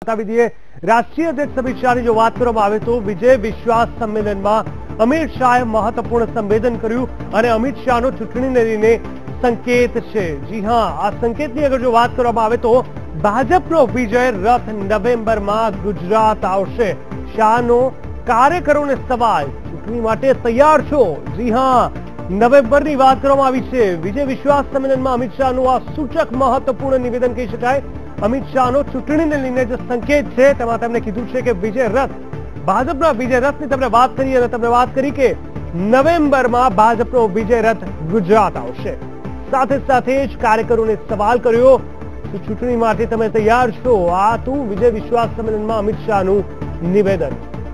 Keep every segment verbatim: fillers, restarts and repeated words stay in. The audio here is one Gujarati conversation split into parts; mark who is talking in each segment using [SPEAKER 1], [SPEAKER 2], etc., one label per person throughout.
[SPEAKER 1] બતાવી દઈએ રાષ્ટ્રીય અધ્યક્ષ અમિત શાહની જો વાત કરવામાં આવે તો વિજય વિશ્વાસ સંમેલનમાં અમિત શાહે મહત્વપૂર્ણ સંબોધન કર્યું અને અમિત શાહનો ચૂંટણીને લઈને સંકેત છે। જી હા, આ સંકેતની અગર જો વાત કરવામાં આવે તો ભાજપનો વિજય રથ નવેમ્બરમાં ગુજરાત આવશે। શાહનો કાર્યકરોને સવાલ, ચૂંટણી માટે તૈયાર છો? જી હા, નવેમ્બરની વાત કરવામાં આવી છે। વિજય વિશ્વાસ સંમેલનમાં અમિત શાહનું આ સૂચક મહત્વપૂર્ણ નિવેદન કહી શકાય। અમિત શાહનો ચૂંટણીને લઈને જે સંકેત છે તેમાં તેમણે કીધું છે કે વિજય રથ, ભાજપના વિજય રથની તેમણે વાત કરી અને તેમણે વાત કરી કે નવેમ્બરમાં ભાજપનો વિજય રથ ગુજરાત આવશે। સાથે સાથે જ કાર્યકરોને સવાલ કર્યો કે ચૂંટણી માટે તમે તૈયાર છો? આ હતું વિજય વિશ્વાસ સંમેલનમાં અમિત શાહનું નિવેદન।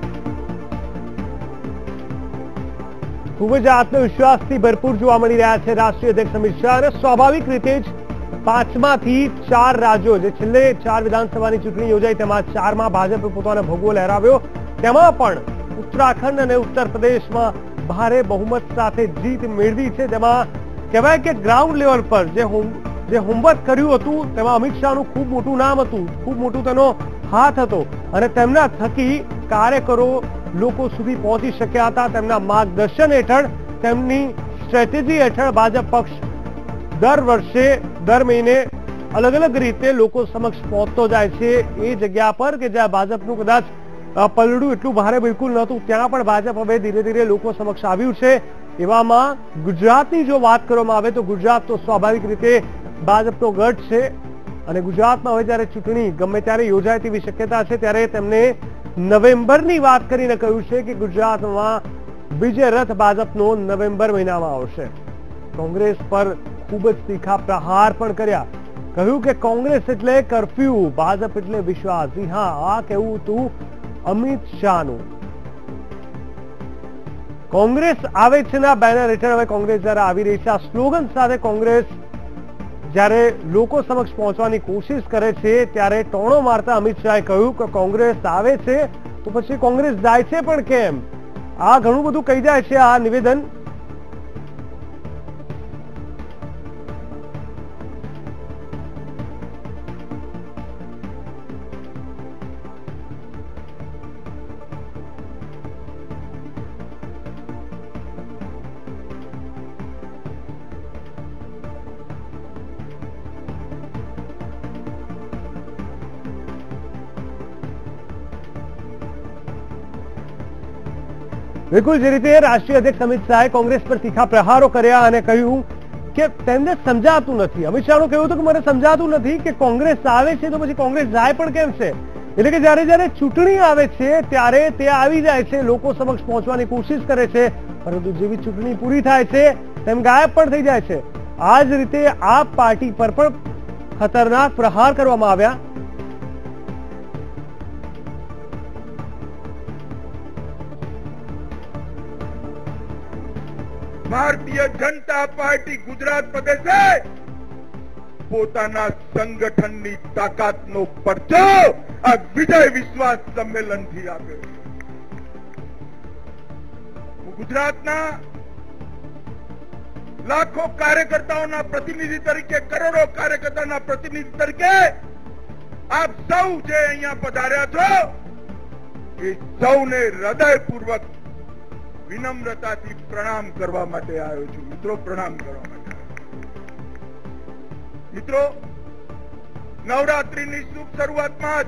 [SPEAKER 1] ખૂબ જ આત્મવિશ્વાસથી ભરપૂર જોવા મળી રહ્યા છે રાષ્ટ્રીય અધ્યક્ષ અમિત શાહ અને સ્વાભાવિક રીતે જ પાંચમાંથી ચાર રાજ્યો, જે છેલ્લે ચાર વિધાનસભાની ચૂંટણી યોજાઈ તેમાં ચારમાં ભાજપે પોતાનો ભગવો લહેરાવ્યો, તેમાં પણ ઉત્તરાખંડ અને ઉત્તર પ્રદેશમાં ભારે બહુમત સાથે જીત મેળવી છે। તેમાં કહેવાય કે ગ્રાઉન્ડ લેવલ પર જે જે હોમવર્ક કર્યું હતું તેમાં અમિત શાહનું ખૂબ મોટું નામ હતું, ખૂબ મોટું તેનો હાથ હતો અને તેમના થકી કાર્યકરો લોકો સુધી પહોંચી શક્યા હતા। તેમના માર્ગદર્શન હેઠળ, તેમની સ્ટ્રેટેજી હેઠળ ભાજપ પક્ષ દર વર્ષે દર મહિને અલગ અલગ રીતે લોકો સમક્ષ પહોંચતો જાય છે। એ જગ્યા પર કે જ્યાં ભાજપનું કદાચ પલડું એટલું ભારે બિલકુલ નહોતું, ત્યાં પણ ભાજપ હવે ધીરે ધીરે લોકો સમક્ષ આવ્યું છે। એવામાં ગુજરાતની જો વાત કરવામાં આવે તો ગુજરાત તો સ્વાભાવિક રીતે ભાજપનો ગઢ છે અને ગુજરાતમાં હવે જ્યારે ચૂંટણી ગમે ત્યારે યોજાય તેવી શક્યતા છે, ત્યારે તેમને નવેમ્બરની વાત કરીને કહ્યું છે કે ગુજરાતમાં વિજય રથ ભાજપનો નવેમ્બર મહિનામાં આવશે। કોંગ્રેસ પર ખૂબ જ તીખા પ્રહાર પણ કર્યા, કહ્યું કે કોંગ્રેસ એટલે કર્ફ્યુ, ભાજપ એટલે વિશ્વાસ। જી હા, આ કહેવું હતું અમિત શાહનું। કોંગ્રેસ આવે છે ના બેનર હેઠળ હવે કોંગ્રેસ જયારે આવી રહી છે, આ સ્લોગન સાથે કોંગ્રેસ જ્યારે લોકો સમક્ષ પહોંચવાની કોશિશ કરે છે ત્યારે ટોણો મારતા અમિત શાહે કહ્યું કે કોંગ્રેસ આવે છે તો પછી કોંગ્રેસ જાય છે પણ કેમ? આ ઘણું બધું કહી જાય છે આ નિવેદન। બિલકુલ જે રીતે રાષ્ટ્રીય અધ્યક્ષ અમિત શાહે કોંગ્રેસ પર તીખા પ્રહારો કર્યા અને કહ્યું કે તેમને સમજાતું નથી। અમિત શાહનું કહેવું હતું કે મને સમજાતું નથી કે કોંગ્રેસ આવે છે તો પછી કોંગ્રેસ જાય પણ કેમ છે? એટલે કે જ્યારે જ્યારે ચૂંટણી આવે છે ત્યારે તે આવી જાય છે, લોકો સમક્ષ પહોંચવાની કોશિશ કરે છે, પરંતુ જેવી ચૂંટણી પૂરી થાય છે તેમ ગાયબ પણ થઈ જાય છે। આ જ રીતે આપ પાર્ટી પર પણ ખતરનાક પ્રહાર કરવામાં આવ્યા।
[SPEAKER 2] ભારતીય જનતા પાર્ટી ગુજરાત પ્રદેશે પોતાના સંગઠનની તાકાતનો પરચો આ વિજય વિશ્વાસ સંમેલનથી આપ્યો। હું ગુજરાતના લાખો કાર્યકર્તાઓના પ્રતિનિધિ તરીકે, કરોડો કાર્યકર્તાના પ્રતિનિધિ તરીકે આપ સૌ જે અહીંયા પધાર્યા છો એ સૌને હૃદયપૂર્વક વિનમ્રતાથી પ્રણામ કરવા માટે આવ્યો છું। મિત્રો, પ્રણામ કરવા માટે મિત્રો નવરાત્રીની શુભ શરૂઆતમાં જ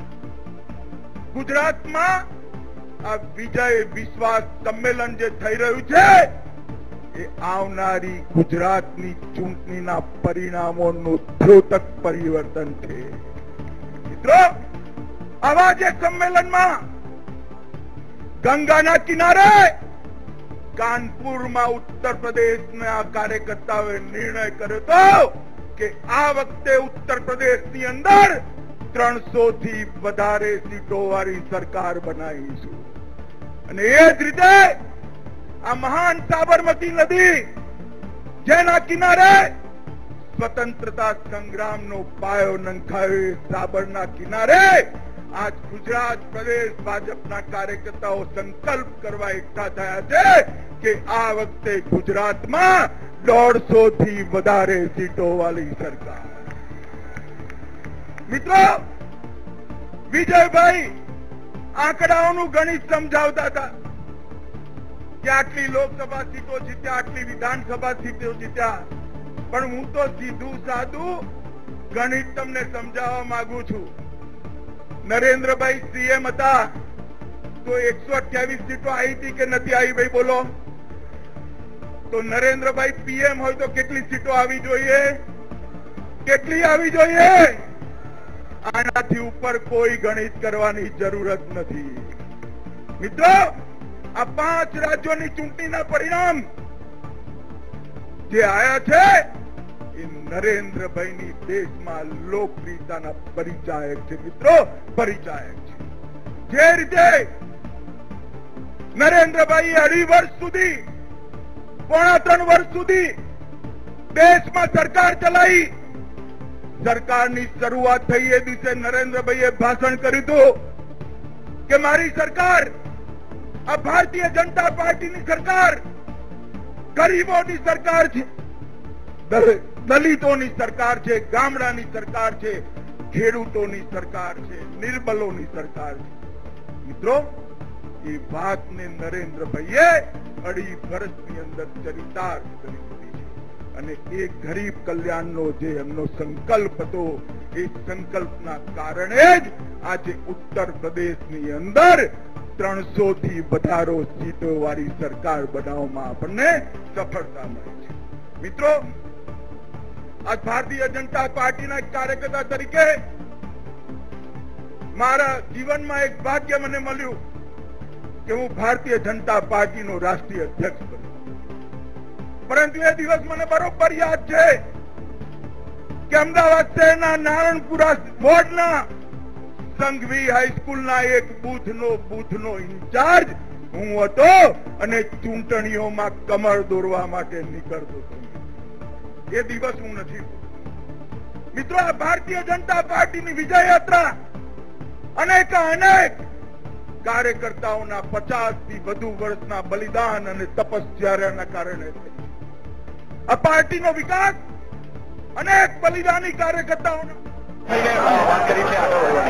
[SPEAKER 2] ગુજરાતમાં આ વિજય વિશ્વાસ સંમેલન જે થઈ રહ્યું છે એ આવનારી ગુજરાતની ચૂંટણીના પરિણામોનું દ્યોતક પરિવર્તન છે। મિત્રો, આવા જે સંમેલનમાં ગંગાના કિનારે કાનપુરમાં ઉત્તર પ્રદેશના કાર્યકર્તાઓએ નિર્ણય કર્યો હતો કે આ વખતે ઉત્તર પ્રદેશની અંદર ત્રણસો થી વધારે સીટો વાળી સરકાર બનાવીશું અને એ જ રીતે આ મહાન સાબરમતી નદી જેના કિનારે સ્વતંત્રતા સંગ્રામનો પાયો નંખાયો, સાબરના કિનારે आज गुजरात प्रदेश भाजपा कार्यकर्ताओं संकल्प करवा एकठा थया छे कि आ वखते गुजरात में दौड़ सौ थी वधारे सीटों वाली सरकार। मित्रों, વિજયભાઈ આંકડાઓનું ગણિત સમજાવતા હતા કે આટલી લોકસભા સીટો જીત્યા, આટલી વિધાનસભા સીટો જીત્યા, પણ હું તો સીધું સાદું ગણિત તમને સમજાવવા માંગુ છું. નરેન્દ્રભાઈ સીએમ હતા તો એકસો અઠ્યાવીસ સીટો આવી હતી કે નથી આવી? ભાઈ બોલો. તો નરેન્દ્રભાઈ પીએમ હોય તો કેટલી સીટો આવી જોઈએ? કેટલી આવી જોઈએ? આનાથી ઉપર કોઈ ગણિત કરવાની જરૂરત નથી. મિત્રો, આ પાંચ રાજ્યોની ચૂંટણીના પરિણામ જે આયા છે એ નરેન્દ્રભાઈની દેશમાં લોકપ્રિયતાના પરિચાયક છે. મિત્રો, પરિચાયક છે. જે રીતે નરેન્દ્રભાઈ અઢી વર્ષ સુધી, પોણા ત્રણ વર્ષ સુધી દેશમાં સરકાર ચલાવી, સરકારની શરૂઆત થઈ એ દિવસે નરેન્દ્રભાઈએ ભાષણ કર્યું હતું કે મારી સરકાર, આ ભારતીય જનતા પાર્ટીની સરકાર ગરીબોની સરકાર છે, દલિતોની સરકાર છે, ગામડાની સરકાર છે, ખેડૂતોની સરકાર છે, નિર્બલોની સરકાર છે. મિત્રો, એ વાતને નરેન્દ્રભાઈએ અઢી વર્ષની અંદર ચરિતાર્થ કરી દીધી છે. અને એ ગરીબ કલ્યાણનો જે એમનો સંકલ્પ હતો, એ સંકલ્પના કારણે જ આજે ઉત્તર પ્રદેશની અંદર ત્રણસો થી વધારો સીટો વાળી સરકાર બનાવવામાં આપણને સફળતા મળી છે. મિત્રો, આજ ભારતીય જનતા પાર્ટીના એક કાર્યકર્તા તરીકે મારા જીવનમાં એક ભાગ્ય મને મળ્યું કે હું ભારતીય જનતા પાર્ટીનો રાષ્ટ્રીય અધ્યક્ષ બન્યો. પરંતુ એ દિવસ મને બરોબર યાદ છે કે અમદાવાદ શહેરના નારણપુરા વોર્ડના સંઘવી હાઈસ્કૂલના એક બૂથનો બૂથનો ઇન્ચાર્જ હું હતો અને ચૂંટણીઓમાં કમર દોરવા માટે નીકળતો હતો. એ દિવસ હું નથી. મિત્રો, આ ભારતીય જનતા પાર્ટીની વિજય યાત્રા અનેક અનેક કાર્યકર્તાઓના પચાસ થી વધુ વર્ષના બલિદાન અને તપસ્યાના કારણે છે. આ પાર્ટીનો વિકાસ અનેક બલિદાની કાર્યકર્તાઓના વાત કરી છે.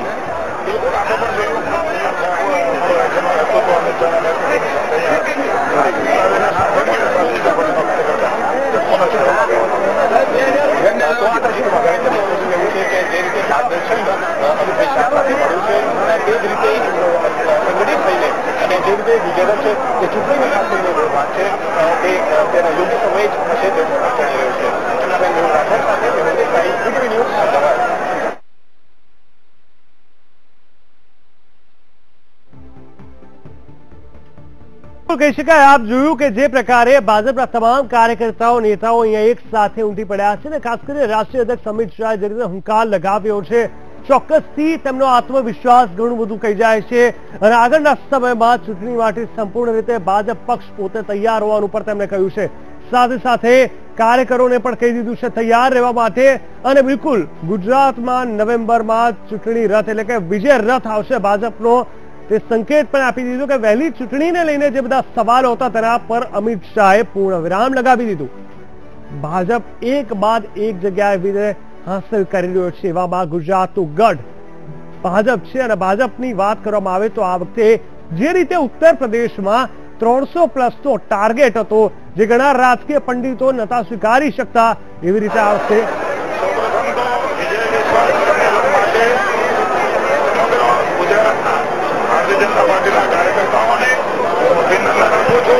[SPEAKER 1] કહી શકાય, આપ જોયું કે જે પ્રકારે ભાજપના તમામ કાર્યકર્તાઓ, નેતાઓ અહીંયા એક સાથે ઉમટી પડ્યા છે ને ખાસ કરીને રાષ્ટ્રીય અધ્યક્ષ અમિત શાહ જે રીતે હુંકાર લગાવ્યો છે, ચોક્કસથી તેમનો આત્મવિશ્વાસ ઘણું બધું કહી જાય છે અને આગળના સમયમાં ચૂંટણી માટે સંપૂર્ણ રીતે ભાજપ પક્ષ પોતે તૈયાર હોવાનું પણ તેમણે કહ્યું છે. સાથે સાથે કાર્યકરોને પણ કહી દીધું છે તૈયાર રહેવા માટે. અને બિલકુલ ગુજરાતમાં નવેમ્બરમાં ચૂંટણી રથ એટલે કે વિજય રથ આવશે ભાજપનો, તે સંકેત પણ આપી દીધું કે વહેલી ચૂંટણીને લઈને જે બધા સવાલો હતા તેના પર અમિત શાહે પૂર્ણ વિરામ લગાવી દીધું. ભાજપ એક બાદ એક જગ્યાએ વિજય હાંસલ કરી રહ્યો છે. એવામાં ગુજરાતનું ગઢ ભાજપ છે અને ભાજપની વાત કરવામાં આવે તો આ વખતે જે રીતે ઉત્તર પ્રદેશમાં ત્રણસો પ્લસ નો ટાર્ગેટ હતો, જે ઘણા રાજકીય પંડિતો નતા સ્વીકારી શકતા, એવી રીતે આ વખતે
[SPEAKER 2] ભારતીય જનતા પાર્ટીના કાર્યકર્તાઓને અભિનંદન આપું છું.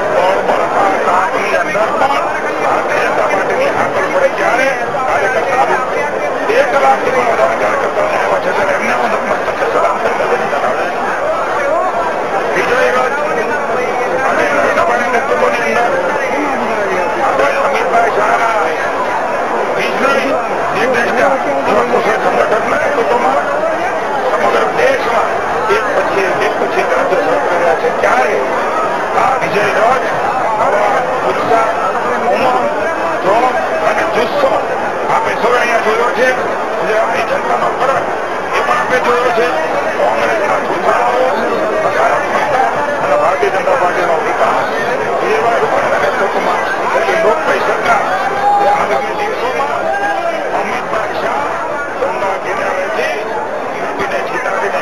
[SPEAKER 2] અંદર પણ ભારતીય જનતા પાર્ટીની હાકલ પડે ત્યારે કાર્યકર્તા એક કલાકથી પણ વધારે કાર્યકર્તાઓને આવ્યા છે ત્યારે એમને હું નતમસ્તકે સલામ કરીને જણાવે વિજય રથ અને નરેન્દ્રભાઈ નેતૃત્વની અંદર અમિતભાઈ શાહના બીજની નિર્દેશના કુશળ સંગઠનના નેતૃત્વમાં સમગ્ર દેશમાં એક પછી એક પછી રાજ્ય સરકાર છે. ત્યારે આ વિજય રથ આવા ઉત્સાહ, ઉમંગ, જોમ અને જુસ્સો આપણે સૌ અહીંયા જોયો છે. ગુજરાતની જનતાનો ફરક એ પણ આપણે જોયો છે. કોંગ્રેસના જુસ્સાઓ, સકારાત્મકતા અને ભારતીય જનતા પાર્ટીનો વિકાસ વિજયભાઈ રૂપાણીના નેતૃત્વમાં એટલે લોકપ્રિય સરકાર એ આગામી દિવસોમાં અમિતભાઈ શાહ ગંગા કિનારેથી યુપીને જીતાડીને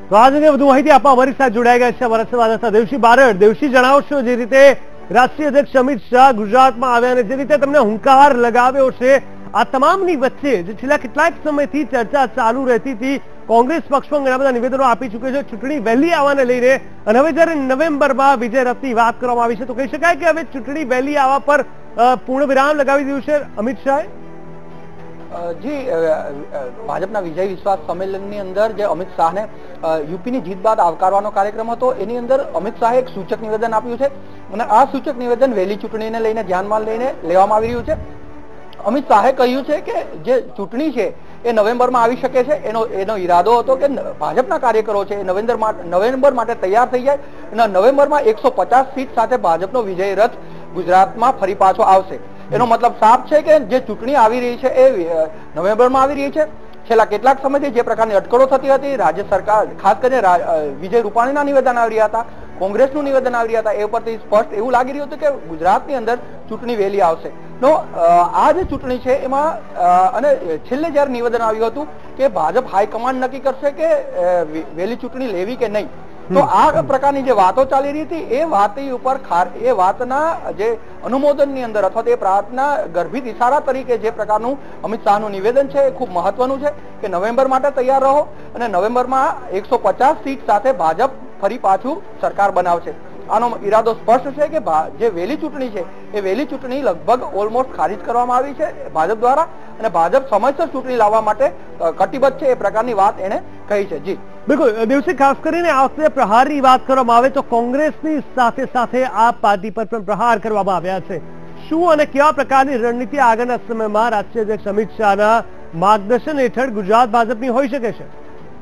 [SPEAKER 1] તો આ અંગે વધુ માહિતી આપવા અમારી સાથે જોડાઈ ગયા છે અમારા સંવાદદાતા દેવશી બારડ. દેવશી, જણાવશો જે રીતે રાષ્ટ્રીય અધ્યક્ષ અમિત શાહ ગુજરાતમાં આવ્યા અને જે રીતે તમને હુંકાર લગાવ્યો છે, આ તમામની વચ્ચે જે છેલ્લા કેટલાક સમયથી ચર્ચા ચાલુ રહેતી હતી, કોંગ્રેસ પક્ષમાં ઘણા બધા નિવેદનો આપી ચૂક્યો છે ચૂંટણી વહેલી આવવાને લઈને, અને હવે જયારે નવેમ્બરમાં વિજય રથની વાત કરવામાં આવી છે તો કહી શકાય કે હવે ચૂંટણી વહેલી આવવા પર પૂર્ણ વિરામ લગાવી દીધું છે અમિત શાહે?
[SPEAKER 3] જી, ભાજપના વિજય વિશ્વાસ સંમેલનની અંદર જે અમિત શાહને યુપીની જીત બાદ આવકારવાનો કાર્યક્રમ હતો, એની અંદર અમિત શાહે એક સૂચક નિવેદન આપ્યું છે અને આ સૂચક નિવેદન વહેલી ચૂંટણીને લઈને ધ્યાનમાં લઈને લેવામાં આવી રહ્યું છે. અમિત શાહે કહ્યું છે કે જે ચૂંટણી છે એ નવેમ્બરમાં આવી શકે છે. એનો એનો ઈરાદો હતો કે ભાજપના કાર્યકરો છે એ નવેમ્બર નવેમ્બર માટે તૈયાર થઈ જાય અને નવેમ્બરમાં એકસો પચાસ સીટ સાથે ભાજપનો વિજય રથ ગુજરાતમાં ફરી પાછો આવશે. એનો મતલબ સાફ છે કે જે ચૂંટણી આવી રહી છે એ નવેમ્બરમાં આવી રહી છે. છેલ્લા કેટલાક સમયથી જે પ્રકારની અટકળો થતી હતી, રાજ્ય સરકાર ખાસ કરીને વિજય રૂપાણીના નિવેદન આવી રહ્યા હતા, કોંગ્રેસનું નિવેદન આવી રહ્યા હતા, એ ઉપરથી સ્પષ્ટ એવું લાગી રહ્યું હતું કે ગુજરાતની અંદર ચૂંટણી વહેલી આવશે. નો આ જે ચૂંટણી છે એમાં અને છેલ્લે જયારે નિવેદન આવ્યું હતું કે ભાજપ હાઈકમાન્ડ નક્કી કરશે કે વહેલી ચૂંટણી લેવી કે નહીં, તો આ પ્રકારની જે વાતો ચાલી રહી હતી એ વાત ઉપર એ વાતના જે અનુમોદનની અંદર અથવા તે પ્રાર્થના ગર્ભિત ઇશારા તરીકે જે પ્રકારનું અમિત શાહનું નિવેદન છે એ ખૂબ મહત્વનું છે કે નવેમ્બર માટે તૈયાર રહો અને નવેમ્બરમાં એકસો પચાસ સીટ સાથે ભાજપ ફરી પાછું સરકાર બનાવશે. આનો ઈરાદો સ્પષ્ટ છે કે જે વહેલી ચૂંટણી છે એ વહેલી ચૂંટણી લગભગ ઓલમોસ્ટ ખારિજ કરવામાં આવી છે ભાજપ દ્વારા અને ભાજપ સમયસર ચૂંટણી લાવવા માટે કટિબદ્ધ છે, એ પ્રકારની વાત એને કહી છે. જી
[SPEAKER 1] બિલકુલ દિવસે, ખાસ કરીને આ વખતે પ્રહારની વાત કરવામાં આવે તો કોંગ્રેસની સાથે સાથે આપ પાર્ટી પર પણ પ્રહાર કરવામાં આવ્યા છે. શું અને કેવા પ્રકારની રણનીતિ આગળના સમયમાં રાષ્ટ્રીય અધ્યક્ષ અમિત શાહના માર્ગદર્શન હેઠળ ગુજરાત ભાજપની હોઈ શકે છે?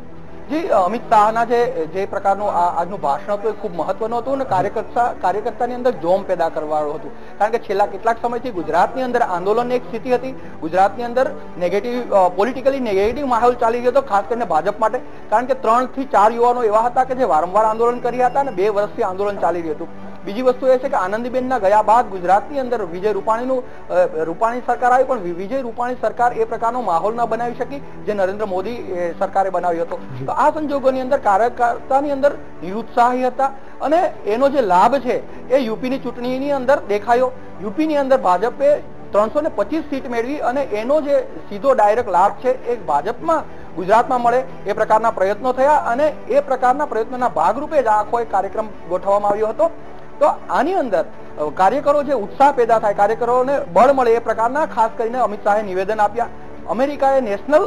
[SPEAKER 3] જી, અમિત શાહના જે જે પ્રકારનું આજનું ભાષણ હતું એ ખૂબ મહત્વનું હતું અને કાર્યકર્તા કાર્યકર્તાની અંદર જોમ પેદા કરવાનું હતું. કારણ કે છેલ્લા કેટલાક સમયથી ગુજરાતની અંદર આંદોલનની એક સ્થિતિ હતી. ગુજરાતની અંદર નેગેટિવ પોલિટિકલી નેગેટિવ માહોલ ચાલી રહ્યો હતો, ખાસ કરીને ભાજપ માટે. કારણ કે ત્રણ થી ચાર યુવાનો એવા હતા કે જે વારંવાર આંદોલન કર્યા હતા અને બે વર્ષથી આંદોલન ચાલી રહ્યું હતું. બીજી વસ્તુ એ છે કે આનંદીબેનના ગયા બાદ ગુજરાતની અંદર વિજય રૂપાણીનું રૂપાણી સરકાર આવી, પણ વિજય રૂપાણી સરકાર એ પ્રકારનો માહોલ ન બનાવી શકી જે નરેન્દ્ર મોદી સરકારે બનાવ્યો હતો. તો આ સંજોગોની અંદર કાર્યકર્તાની અંદર નિરુત્સાહી હતા અને એનો જે લાભ છે એ યુપીની ચૂંટણીની અંદર દેખાયો. યુપીની અંદર ભાજપે ત્રણસો ને પચીસ સીટ મેળવી અને એનો જે સીધો ડાયરેક્ટ લાભ છે એ ભાજપમાં ગુજરાતમાં મળે એ પ્રકારના પ્રયત્નો થયા અને એ પ્રકારના પ્રયત્નોના ભાગરૂપે જ આખો એક કાર્યક્રમ ગોઠવવામાં આવ્યો હતો. તો આની અંદર કાર્યકરો જે ઉત્સાહ પેદા થાય, કાર્યકરોને બળ મળે એ પ્રકારના ખાસ કરીને અમિત શાહે નિવેદન આપ્યા. અમેરિકાએ નેશનલ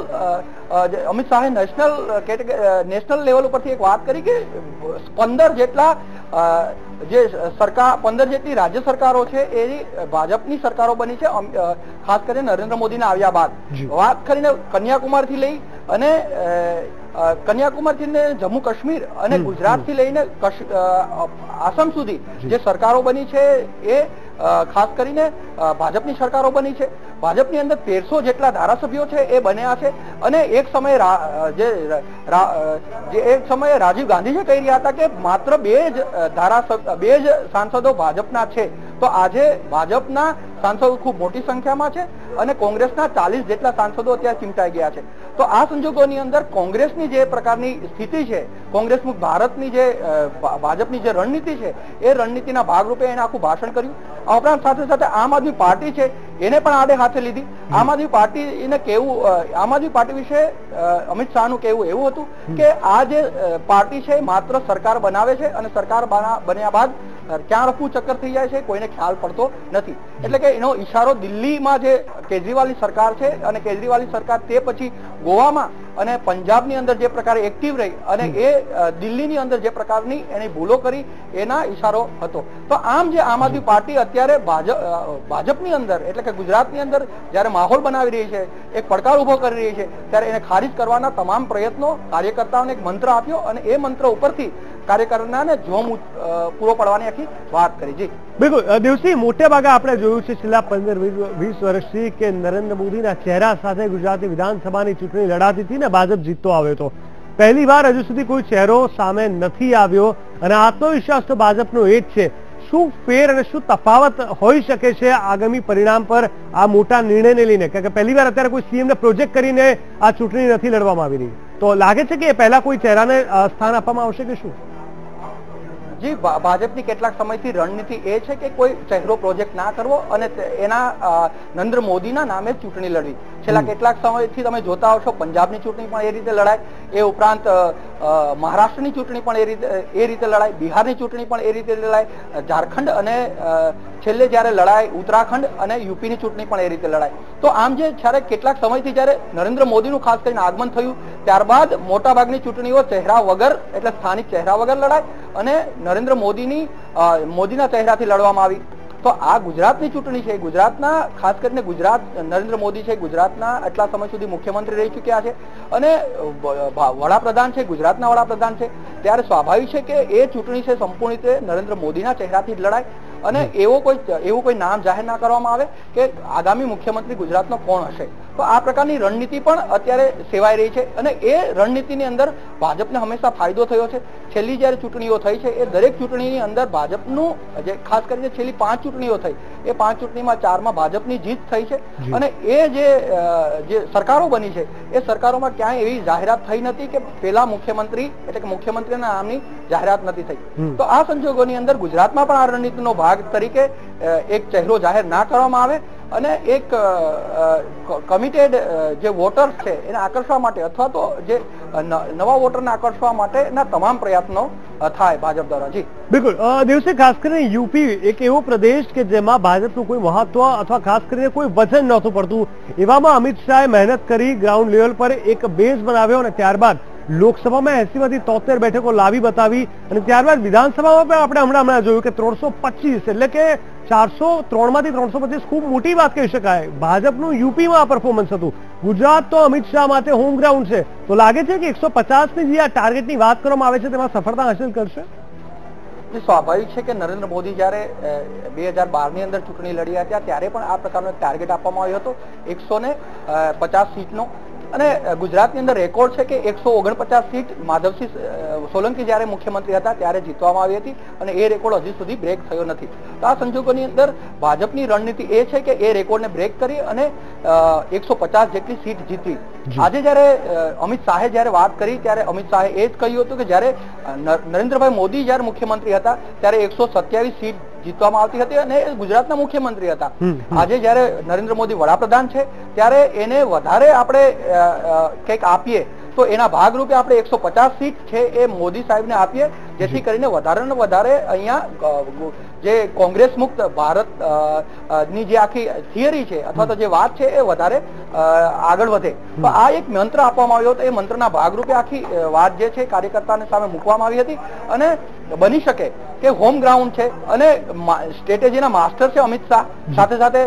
[SPEAKER 3] અમિત શાહે નેશનલ નેશનલ લેવલ ઉપરથી એક વાત કરી કે પંદર જેટલા જે સરકાર પંદર જેટલી રાજ્ય સરકારો છે એ ભાજપની સરકારો બની છે, ખાસ કરીને નરેન્દ્ર મોદીના આવ્યા બાદ. વાત કરીને કન્યાકુમારી થી લઈ અને કન્યાકુમારી થી જમ્મુ કાશ્મીર અને ગુજરાત થી લઈને આસામ સુધી જે સરકારો બની છે એ ખાસ કરીને ભાજપની સરકારો બની છે. ભાજપની અંદર તેરસો જેટલા ધારાસભ્યો છે એ બન્યા છે અને એક સમયે જે એક સમયે રાજીવ ગાંધી જે કહી રહ્યા હતા કે માત્ર બે જ ધારાસભ્ય બે જ સાંસદો ભાજપના છે, તો આજે ભાજપના સાંસદો ખૂબ મોટી સંખ્યામાં છે અને કોંગ્રેસના ચાલીસ જેટલા સાંસદો અત્યારે ચીમટાઈ ગયા છે. તો આ સંજોગોની અંદર કોંગ્રેસની જે પ્રકારની સ્થિતિ છે, કોંગ્રેસ મુક્ત ભારતની જે ભાજપની જે રણનીતિ છે એ રણનીતિના ભાગરૂપે એને આખું ભાષણ કર્યું. આ ઉપરાંત સાથે સાથે આમ આદમી પાર્ટી છે એને પણ આડે હાથે લીધી. આમ આદમી પાર્ટીને કેવું આમ આદમી પાર્ટી વિશે અમિત શાહનું કહેવું એવું હતું કે આ જે પાર્ટી છે માત્ર સરકાર બનાવે છે અને સરકાર બન્યા બાદ ક્યાં રફુ ચક્કર થઈ જાય છે કોઈને ખ્યાલ પડતો નથી. એટલે કે એનો ઈશારો દિલ્હીમાં જે કેજરીવાલની સરકાર છે અને કેજરીવાલની સરકાર તે પછી ગોવામાં અને પંજાબની અંદર જે પ્રકારે એક્ટિવ રહી અને એ દિલ્હીની અંદર જે પ્રકારની એની ભૂલો કરી એના ઈશારો હતો. તો આમ જે આમ આદમી પાર્ટી અત્યારે ભાજપ ભાજપની અંદર એટલે કે ગુજરાતની અંદર જયારે માહોલ બનાવી રહી છે, એક પડકાર ઉભો કરી રહી છે, ત્યારે એને ખારિજ કરવાના તમામ પ્રયત્નો કાર્યકર્તાઓને એક મંત્ર આપ્યો અને એ મંત્ર ઉપરથી કાર્યકર્તાને જોમ પૂરો પડવાની આખી વાત કરી. જી
[SPEAKER 1] બિલકુલ દિવસી, મોટે ભાગે આપણે જોયું છે છેલ્લા પંદર વીસ વર્ષથી કે નરેન્દ્ર મોદીના ચહેરા સાથે ગુજરાતી વિધાનસભાની ચૂંટણી લડાતી હતી ને ભાજપ જીતતો આવ્યો હતો. પહેલી વાર હજુ સુધી કોઈ ચહેરો સામે નથી આવ્યો અને આત્મવિશ્વાસ તો ભાજપનો એ જ છે. શું ફેર અને શું તફાવત હોઈ શકે છે આગામી પરિણામ પર આ મોટા નિર્ણયને લઈને? કારણ કે પહેલી વાર અત્યારે કોઈ સીએમને પ્રોજેક્ટ કરીને આ ચૂંટણી નથી લડવામાં આવી રહી, તો લાગે છે કે પહેલા કોઈ ચહેરાને સ્થાન આપવામાં આવશે કે શું?
[SPEAKER 3] જી, ભાજપની કેટલાક સમયથી રણનીતિ એ છે કે કોઈ ચહેરો પ્રોજેક્ટ ના કરવો અને એના નરેન્દ્ર મોદીના નામે ચૂંટણી લડવી. છેલ્લા કેટલાક સમયથી તમે જોતા હશો પંજાબની ચૂંટણી પણ એ રીતે લડાય, એ ઉપરાંત મહારાષ્ટ્રની ચૂંટણી પણ એ રીતે એ રીતે લડાય, બિહારની ચૂંટણી પણ એ રીતે લડાય, ઝારખંડ અને છેલ્લે જયારે લડાય ઉત્તરાખંડ અને યુપીની ચૂંટણી પણ એ રીતે લડાય. તો આમ જે જયારે કેટલાક સમયથી જયારે નરેન્દ્ર મોદીનું ખાસ કરીને આગમન થયું ત્યારબાદ મોટાભાગની ચૂંટણીઓ ચહેરા વગર એટલે સ્થાનિક ચહેરા વગર લડાય અને નરેન્દ્ર મોદીની મોદીના ચહેરાથી લડવામાં આવી. તો આ ગુજરાતની ચૂંટણી છે, ગુજરાતના ખાસ કરીને ગુજરાત નરેન્દ્ર મોદી છે, ગુજરાતના આટલા સમય સુધી મુખ્યમંત્રી રહી ચૂક્યા છે અને વડાપ્રધાન છે, ગુજરાતના વડાપ્રધાન છે, ત્યારે સ્વાભાવિક છે કે એ ચૂંટણી છે સંપૂર્ણ રીતે નરેન્દ્ર મોદીના ચહેરાથી જ લડાય અને એવો કોઈ એવું કોઈ નામ જાહેર ના કરવામાં આવે કે આગામી મુખ્યમંત્રી ગુજરાતનો કોણ હશે. તો આ પ્રકારની રણનીતિ પણ અત્યારે સેવાઈ રહી છે અને એ રણનીતિની અંદર ભાજપને હંમેશા ફાયદો થયો છે. છેલ્લી જયારે ચૂંટણીઓ થઈ છે એ દરેક ચૂંટણીની અંદર ભાજપનું જે ખાસ કરીને છેલ્લી પાંચ ચૂંટણીઓ થઈ એ પાંચ ચૂંટણીમાં ચારમાં ભાજપની જીત થઈ છે અને એ જે જે સરકારો બની છે એ સરકારોમાં ક્યાંય એવી જાહેરાત થઈ નથી કે પેલા મુખ્યમંત્રી એટલે કે મુખ્યમંત્રીના નામની જાહેરાત નથી થઈ. તો આ સંજોગોની અંદર ગુજરાતમાં પણ આ રણનીતિનો ભાગ તરીકે એક ચહેરો જાહેર ના કરવામાં આવે અને એક કમિટેડ જે વોટર્સ છે એને આકર્ષવા માટે અથવા તો જે નવા વોટરને આકર્ષવા માટેના તમામ પ્રયત્નો થાય ભાજપ દ્વારા. જી
[SPEAKER 1] બિલકુલ. દિવસે ખાસ કરીને યુપી એક એવો પ્રદેશ કે જેમાં ભાજપનું કોઈ મહત્વ અથવા ખાસ કરીને કોઈ વજન નહોતું પડતું, એવામાં અમિત શાહે મહેનત કરી ગ્રાઉન્ડ લેવલ પર એક બેઝ બનાવ્યો અને ત્યારબાદ લોકસભામાં એસી માંથી તોતેર બેઠકો લાવી બતાવી અને ત્યારબાદ વિધાનસભામાં પણ આપણે હમણાં હમણાં જોયું કે ત્રણસો પચીસ એટલે કે ચારસો ત્રણ માંથી ત્રણસો પચીસ ખૂબ મોટી વાત કહી શકાય. ભાજપનું યુપીમાં આ પરફોર્મન્સ હતું. ગુજરાત તો અમિત શાહ માટે હોમ ગ્રાઉન્ડ છે, તો લાગે છે કે એકસો પચાસ ની જે આ ટાર્ગેટની વાત કરવામાં આવે છે તેમાં સફળતા હાંસલ કરશે?
[SPEAKER 3] સ્વાભાવિક છે કે નરેન્દ્ર મોદી જયારે બે હજાર બાર ની અંદર ચૂંટણી લડી હતા ત્યારે પણ આ પ્રકારનો ટાર્ગેટ આપવામાં આવ્યો હતો એકસો ને પચાસ સીટનો અને ગુજરાતની અંદર રેકોર્ડ છે કે એકસો ઓગણપચાસ સીટ માધવસિંહ સોલંકી જયારે મુખ્યમંત્રી હતા ત્યારે જીતવામાં આવી હતી અને એ રેકોર્ડ હજી સુધી બ્રેક થયો નથી. તો આ સંજોગોની અંદર ભાજપની રણનીતિ એ છે કે એ રેકોર્ડને બ્રેક કરી અને એકસો પચાસ જેટલી સીટ જીતવી. આજે જયારે અમિત શાહે જયારે વાત કરી ત્યારે અમિત શાહે એ જ કહ્યું હતું કે જયારે નરેન્દ્રભાઈ મોદી જયારે મુખ્યમંત્રી હતા ત્યારે એકસો સત્યાવીસ સીટ જીતવામાં આવતી હતી અને ગુજરાતના મુખ્યમંત્રી હતા. આજે જયારે નરેન્દ્ર મોદી વડાપ્રધાન છે ત્યારે એને વધારે આપણે કંઈક આપીએ તો એના ભાગરૂપે આપણે એકસો પચાસ સીટ છે એ મોદી સાહેબને આપીએ જેથી કરીને વધારે ને વધારે અહીંયા જે કોંગ્રેસ મુક્ત ભારત ની જે આખી થિયરી છે અથવા તો જે વાત છે એ વધારે આગળ વધે. તો આ એક મંત્ર આપવામાં આવ્યો હતો, એ મંત્રના ભાગરૂપે આખી વાત જે છે કાર્યકર્તાને સામે મૂકવામાં આવી હતી અને બની શકે કે હોમ ગ્રાઉન્ડ છે અને સ્ટ્રેટેજીના માસ્ટર છે અમિત શાહ, સાથે સાથે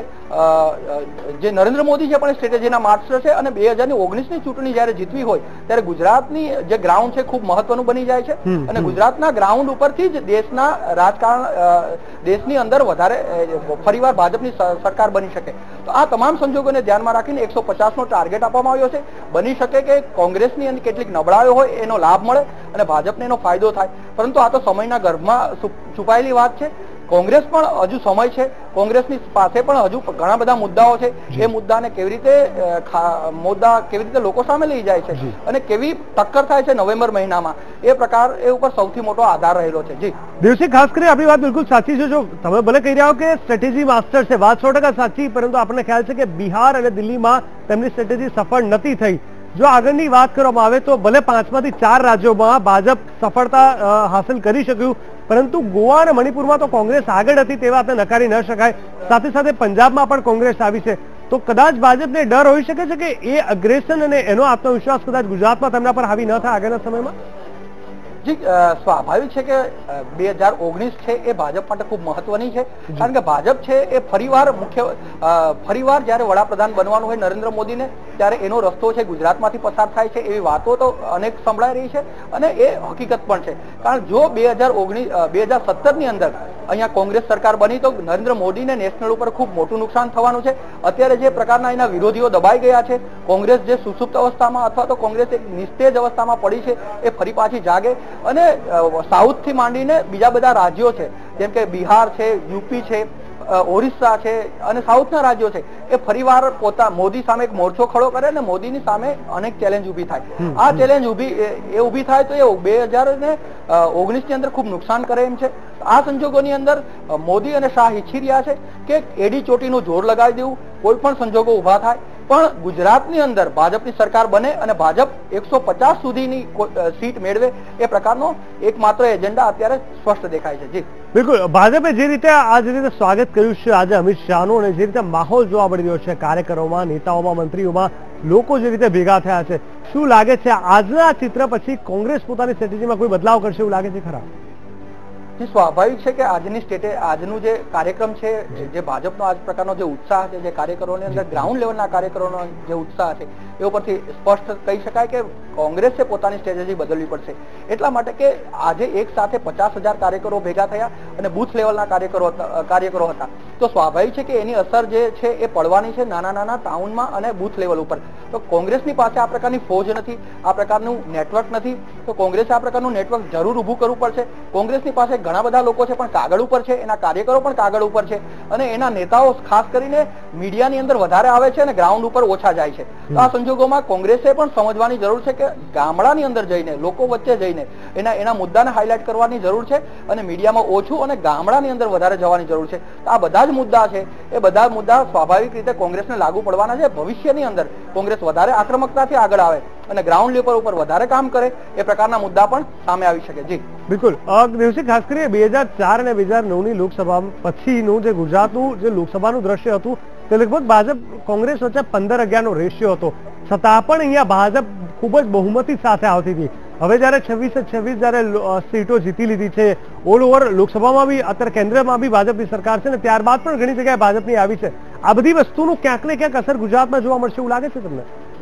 [SPEAKER 3] જે નરેન્દ્ર મોદી છે પણ સ્ટ્રેટેજીના માસ્ટર છે અને બે હજાર ની ઓગણીસ ની ચૂંટણી જયારે જીતવી હોય ત્યારે ગુજરાતની જે ગ્રાઉન્ડ છે ખૂબ મહત્વનું બની જાય છે અને ગુજરાતના ગ્રાઉન્ડ ઉપરથી જ દેશના રાજકારણ દેશની અંદર વધારે ફરીવાર ભાજપની સરકાર બની શકે. તો આ તમામ સંજોગોને ધ્યાનમાં રાખીને એકસો પચાસ નો ટાર્ગેટ આપવામાં આવ્યો છે. બની શકે કે કોંગ્રેસની અંદર કેટલીક નબળાઈઓ હોય એનો લાભ મળે અને ભાજપને એનો ફાયદો થાય, પરંતુ આ તો સમયના ગર્ભમાં છુપાયેલી વાત છે. કોંગ્રેસ પણ હજુ સમય છે, કોંગ્રેસની પાસે પણ હજુ ઘણા બધા મુદ્દાઓ છે. એ મુદ્દાને કેવી રીતે મુદ્દા કેવી રીતે લોકો સામે લઈ જાય છે અને કેવી ટક્કર થાય છે નવેમ્બર મહિનામાં એ પ્રકાર એ ઉપર સૌથી મોટો આધાર રહેલો છે. જી
[SPEAKER 1] દિવસે ખાસ કરી આપણી વાત બિલકુલ સાચી છે. જો તમે ભલે કહી રહ્યા હો કે સ્ટ્રેટેજી માસ્ટર છે, વાત સો ટકા સાચી, પરંતુ આપણને ખ્યાલ છે કે બિહાર અને દિલ્હીમાં તેમની સ્ટ્રેટેજી સફળ નથી થઈ. જો આગળની વાત કરવામાં આવે તો ભલે પાંચમાંથી ચાર રાજ્યોમાં ભાજપ સફળતા હાંસલ કરી શક્યું, પરંતુ ગોવા અને મણિપુરમાં તો કોંગ્રેસ આગળ હતી તે વાતને નકારી ન શકાય. સાથે સાથે પંજાબમાં પણ કોંગ્રેસ આવી છે, તો કદાચ ભાજપને ડર હોઈ શકે છે કે એ અગ્રેસન અને એનો આત્મવિશ્વાસ કદાચ ગુજરાતમાં તેમના પર હાવી ન થાય આગળના સમયમાં.
[SPEAKER 3] જી સ્વાભાવિક છે કે બે હજાર ઓગણીસ છે એ ભાજપ માટે ખૂબ મહત્વની છે, કારણ કે ભાજપ છે એ ફરીવાર મુખ્ય ફરીવાર જયારે વડાપ્રધાન બનવાનું હોય નરેન્દ્ર મોદીને ત્યારે એનો રસ્તો છે ગુજરાતમાંથી પસાર થાય છે એવી વાતો તો અનેક સંભળાઈ રહી છે અને એ હકીકત પણ છે. કારણ જો બે હજાર ઓગણીસ બે હજાર સત્તર ની અંદર અહીંયા કોંગ્રેસ સરકાર બની તો નરેન્દ્ર મોદીને નેશનલ ઉપર ખૂબ મોટું નુકસાન થવાનું છે. અત્યારે જે પ્રકારના એના વિરોધીઓ દબાઈ ગયા છે, કોંગ્રેસ જે સુસુપ્ત અવસ્થામાં અથવા તો કોંગ્રેસ એક નિસ્તેજ અવસ્થામાં પડી છે એ ફરી પાછી જાગે અને સાઉથ થી માંડીને બીજા બધા રાજ્યો છે જેમ કે બિહાર છે, યુપી છે, ઓરિસ્સા છે અને સાઉથના રાજ્યો છે એ ફરીવાર પોતા મોદી સામે એક મોરચો ખડો કરે અને મોદીની સામે અનેક ચેલેન્જ ઉભી થાય. આ ચેલેન્જ ઉભી એ ઉભી થાય તો એ બે હજાર ને ઓગણીસ ની અંદર ખૂબ નુકસાન કરે એમ છે. આ સંજોગોની અંદર મોદી અને શાહ ઈચ્છી રહ્યા છે કે એડી ચોટીનું જોર લગાવી દેવું, કોઈ પણ સંજોગો ઉભા થાય પણ ગુજરાતની અંદર ભાજપની સરકાર બને અને ભાજપ એકસો પચાસ સુધીની સીટ મેળવે એ પ્રકારનો એકમાત્ર એજન્ડા અત્યારે સ્પષ્ટ દેખાય છે. જી
[SPEAKER 1] બિલકુલ, ભાજપે જે રીતે આ જે રીતે સ્વાગત કર્યું છે આજે અમિત શાહનું અને જે રીતે માહોલ જોવા મળી રહ્યો છે કાર્યકરોમાં, નેતાઓમાં, મંત્રીઓમાં, લોકો જે રીતે ભેગા થયા છે, શું લાગે છે આજના ચિત્ર પછી કોંગ્રેસ પોતાની સ્ટ્રેટેજીમાં કોઈ બદલાવ કરશે એવું લાગે છે ખરા?
[SPEAKER 3] સ્વાભાવિક છે કે આજની સ્ટેટે આજનું જે કાર્યક્રમ છે, જે ભાજપનો આજ પ્રકારનો જે ઉત્સાહ છે, જે કાર્યકરોની અંદર ગ્રાઉન્ડ લેવલના કાર્યકરોનો જે ઉત્સાહ છે એ ઉપરથી સ્પષ્ટ કહી શકાય કે કોંગ્રેસે પોતાની સ્ટ્રેટેજી બદલવી પડશે. એટલા માટે કે આજે એક સાથે પચાસ હજાર કાર્યકરો ભેગા થયા અને બૂથ લેવલના કાર્યકરો કાર્યકરો હતા તો સ્વાભાવિક છે કે એની અસર જે છે એ પડવાની છે નાના નાના ટાઉનમાં અને બૂથ લેવલ ઉપર. તો કોંગ્રેસની પાસે આ પ્રકારની ફોજ નથી, આ પ્રકારનું નેટવર્ક નથી, તો કોંગ્રેસે આ પ્રકારનું નેટવર્ક જરૂર ઊભું કરવું પડશે. કોંગ્રેસની પાસે ઘણા બધા લોકો છે પણ કાગળ ઉપર છે, એના કાર્યકરો પણ કાગળ ઉપર છે અને એના નેતાઓ ખાસ કરીને મીડિયાની અંદર વધારે આવે છે અને ગ્રાઉન્ડ ઉપર ઓછા જાય છે. તો આ સંજોગોમાં કોંગ્રેસે પણ સમજવાની જરૂર છે કે ગામડાની અંદર જઈને, લોકો વચ્ચે જઈને એના એના મુદ્દાને હાઇલાઇટ કરવાની જરૂર છે અને મીડિયામાં ઓછું અને ગામડાની અંદર વધારે જવાની જરૂર છે. તો આ બધા જ મુદ્દા છે એ બધા મુદ્દા સ્વાભાવિક રીતે કોંગ્રેસને લાગુ પડવાના છે. ભવિષ્યની અંદર કોંગ્રેસ વધારે આક્રમકતાથી આગળ આવે અને ગ્રાઉન્ડ લેવલ ઉપર વધારે કામ કરે એ પ્રકારના મુદ્દા પણ સામે આવી શકે. જી
[SPEAKER 1] બિલકુલ, દિવસે ખાસ કરીને બે હજાર ચાર અને બે હજાર નવ ની લોકસભા પછીનું જે ગુજરાતનું જે લોકસભાનું દ્રશ્ય હતું તે લગભગ ભાજપ કોંગ્રેસ વચ્ચે પંદર અગિયાર નો રેશિયો હતો, છતાં પણ અહીંયા ભાજપ ખૂબ જ બહુમતી સાથે આવતી હતી. હવે જયારે છવ્વીસે છવ્વીસ જયારે સીટો જીતી લીધી છે, ઓલ ઓવર લોકસભામાં બી અત્યારે કેન્દ્રમાં બી ભાજપની સરકાર છે ને ત્યારબાદ પણ ઘણી જગ્યાએ ભાજપની આવી છે. આ બધી વસ્તુનું ક્યાંક ને ક્યાંક અસર ગુજરાતમાં જોવા મળશે એવું લાગે છે તમને?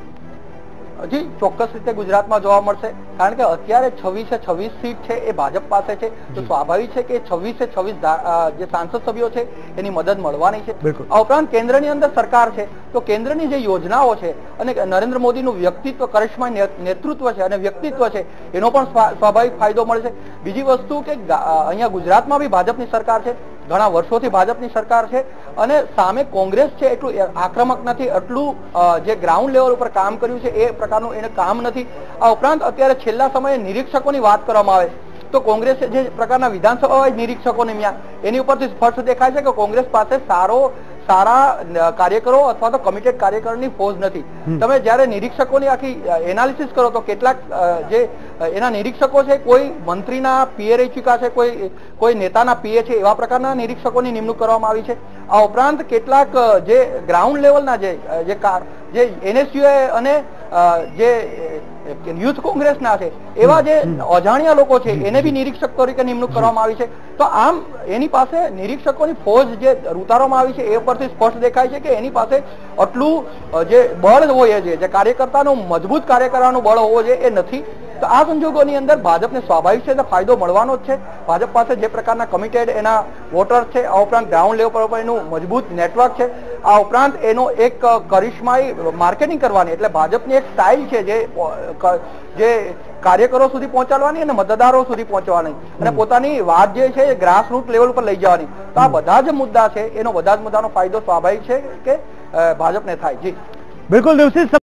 [SPEAKER 3] જી ચોક્કસ રીતે ગુજરાતમાં જોવા મળશે કારણ કે અત્યારે છવ્વીસે છવ્વીસ સીટ છે એ ભાજપ પાસે છે તો સ્વાભાવિક છે કે છવ્વીસે છવ્વીસ જે સાંસદ સભ્યો છે એની મદદ મળવાની છે. આ ઉપરાંત કેન્દ્રની અંદર સરકાર છે તો કેન્દ્રની જે યોજનાઓ છે અને નરેન્દ્ર મોદીનું વ્યક્તિત્વ, કરિશ્મા નેતૃત્વ છે અને વ્યક્તિત્વ છે એનો પણ સ્વાભાવિક ફાયદો મળશે. બીજી વસ્તુ કે અહીંયા ગુજરાતમાં બી ભાજપની સરકાર છે, ઘણા વર્ષોથી ભાજપની સરકાર છે અને સામે કોંગ્રેસ છે એટલું આક્રમક નથી, એટલું જે ગ્રાઉન્ડ લેવલ ઉપર કામ કર્યું છે એ પ્રકારનું એને કામ નથી. આ ઉપરાંત અત્યારે છેલ્લા સમયે નિરીક્ષકોની વાત કરવામાં આવે તો કોંગ્રેસે જે પ્રકારના વિધાનસભા નિરીક્ષકોને મ્યા એની ઉપરથી સ્પષ્ટ દેખાય છે કે કોંગ્રેસ પાસે સારો સારા કાર્યકરો અથવા તો કમિટેડ કાર્યકરોની ફોજ નથી. તમે જયારે નિરીક્ષકોની આખી એનાલિસિસ કરો તો કેટલાક જે એના નિરીક્ષકો છે કોઈ મંત્રીના પીએ રહી ચૂક્યા છે, કોઈ કોઈ નેતાના પીએ છે, એવા પ્રકારના નિરીક્ષકોની નિમણૂક કરવામાં આવી છે. આ ઉપરાંત કેટલાક જે ગ્રાઉન્ડ લેવલના જે જે એનએસયુએ અને જે યુથ કોંગ્રેસના છે એવા જે અજાણ્યા લોકો છે એને બી નિરીક્ષક તરીકે નિમણૂક કરવામાં આવી છે. તો આમ એની પાસે નિરીક્ષકોની ફોજ જે ઉતારવામાં આવી છે એ પરથી સ્પષ્ટ દેખાય છે કે એની પાસે આટલું જે બળ હોય છે, જે કાર્યકર્તાનું મજબૂત કાર્ય કરવાનું બળ હોવો જોઈએ એ નથી. તો આ સંજોગોની અંદર ભાજપને સ્વાભાવિક છે ફાયદો મળવાનો જ છે. ભાજપ પાસે જે પ્રકારના કમિટેડ એના વોટર્સ છે, આ ઉપરાંત ગ્રાઉન્ડ લેવલ પર એનું મજબૂત નેટવર્ક છે, આ ઉપરાંત એનો એક કરિશ્માઈ માર્કેટિંગ કરવાની એટલે ભાજપની એક સ્ટાઇલ છે જે જે કાર્યકરો સુધી પહોંચાડવાની અને મતદારો સુધી પહોંચવાની અને પોતાની વાત જે છે ગ્રાસ રૂટ લેવલ ઉપર લઈ જવાની. તો આ બધા જ મુદ્દા છે એનો બધા જ મુદ્દાનો ફાયદો સ્વાભાવિક છે કે ભાજપને થાય. જી
[SPEAKER 1] બિલકુલ દિવસે